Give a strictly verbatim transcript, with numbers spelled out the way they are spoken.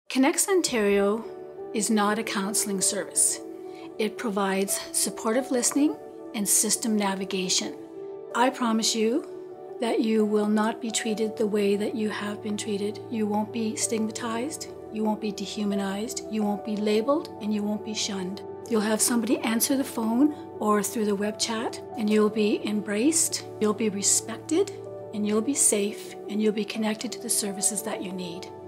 ConnexOntario is not a counseling service. It provides supportive listening and system navigation. I promise you that you will not be treated the way that you have been treated. You won't be stigmatized, you won't be dehumanized, you won't be labeled, and you won't be shunned. You'll have somebody answer the phone or through the web chat, and you'll be embraced, you'll be respected, and you'll be safe, and you'll be connected to the services that you need.